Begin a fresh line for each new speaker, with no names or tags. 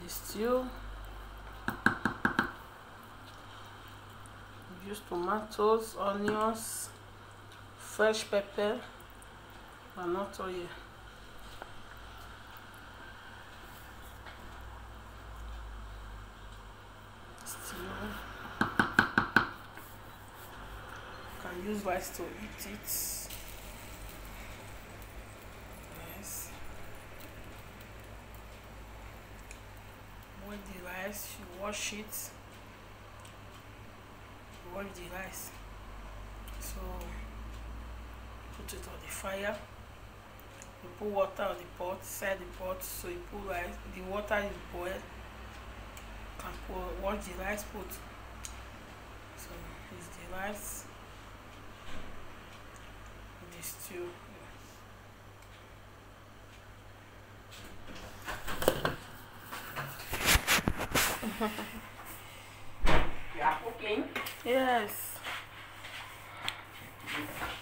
the stew. Use tomatoes, onions, fresh pepper, and not oil. Stew. Can use rice to eat it. Yes. Boil the rice, you wash it. Wash the rice. So put it on the fire. You put water on the pot, set the pot, so you put rice. The water is boiled. You can wash the rice, put. So it's the rice, the stew.
You are cooking?
Yes.